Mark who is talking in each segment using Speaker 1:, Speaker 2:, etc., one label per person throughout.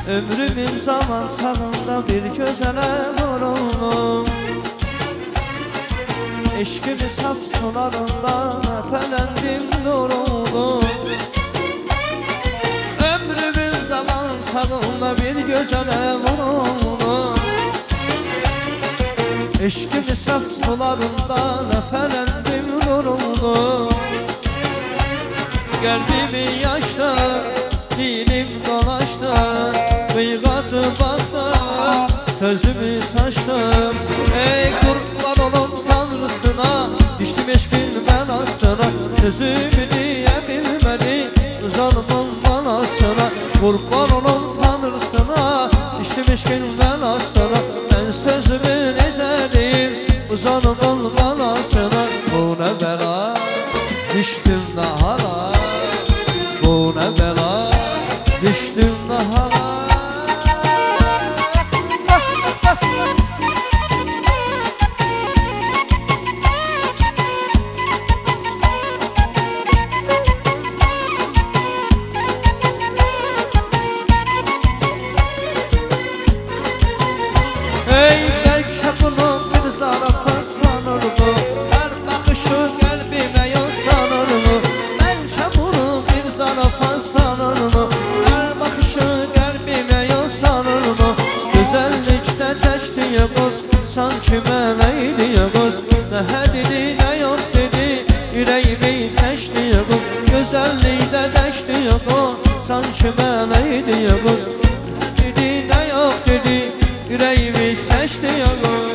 Speaker 1: Ömrümün zaman sağında bir gözele vuruldum. Eşkimi saf sularında öpelendim duruldum. Ömrümün zaman sağında bir gözele vuruldum. Eşkimi saf sularında öpelendim duruldum. Kalbimi yaşta, dilim dolaştı, kıygazı baktı, sözümü saçtım. Ey kurban olun Tanrısına, düştüm eşkin belasına. Sözümü diyebilmedi, zalımın balasına. Kurban olun Tanrısına, düştüm eşkin belasına. Ben sözümü ezerim, zalımın balasına. Bu ne bela, düştüm nahara. Bu ne bela, düştüm nahara. Ey belki bunu bir zarafa sanır bu, her bakışı kalbime yol sanır mı? Belki bunu bir zarafa sanır mı? Her bakışı kalbime yol sanır mı? Güzellikte teştiye boz, sanki meleğiye boz. Ne dedi ne yok dedi, yüreğimi seçtiye boz. Güzellikte teştiye boz, sanki meleğiye boz. Dedi ne yok dedi, yüreğimi seçtiye boz.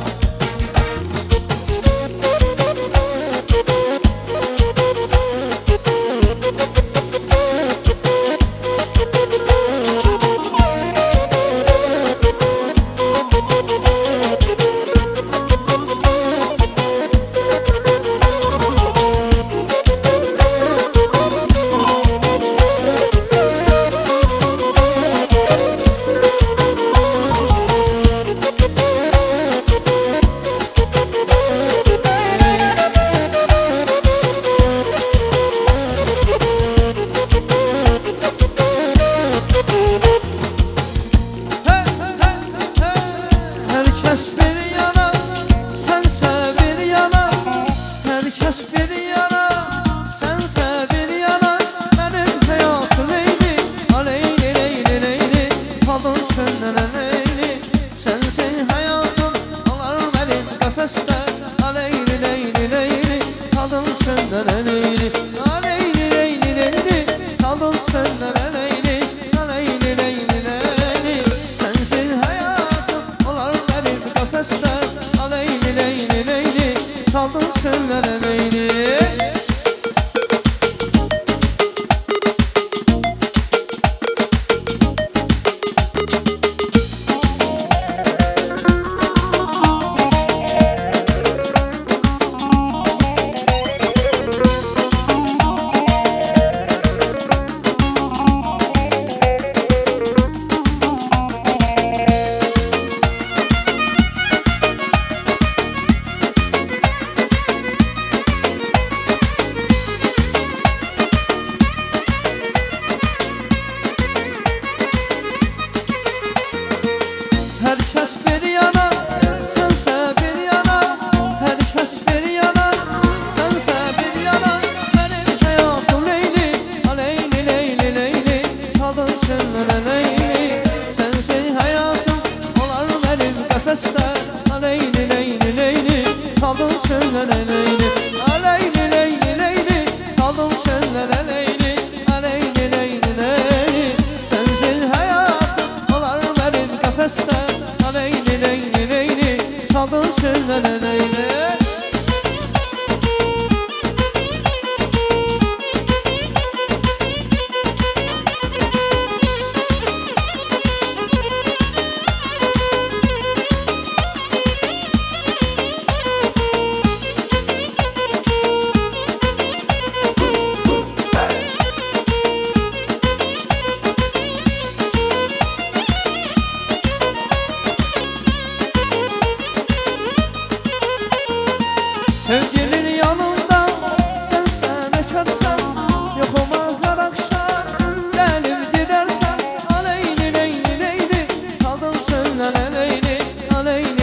Speaker 1: Herkes bir yana, sense bir yana. Herkes bir yana, sense bir yana. Benim hayatım leyli, aleyli leyli leyli. Salın sönlere leyli, sensin hayatım. Alar benim kafeste, aleyli leyli leyli. Salın sönlere leyli, aleyli leyli leyli. Salın sönlere leyli, aleyli leyli leyli. Sensin hayatım, olar benim kafeste, aleyli leyli leyli. Saldın sönlere leyli. Herkes bir yana, sense bir yana. Herkes bir yana, sense bir yana. Benim hayatım leyli, aleyli leyli leyli. Salın sönlere leyli, sensin hayatım. Olar benim kafeste, aleyli leyli leyli. Salın sönlere leyli, aleyli leyli leyli. Salın sönlere leyli, aleyli leyli leyli. Sensin hayatım, olar benim kafeste, aleyli leyli leyli. Saldın sönlere leyli. Sevgilin yanında sense bekarsan, yokuma her akşam gelip gidersen, aleyli leyli aleyni aleyni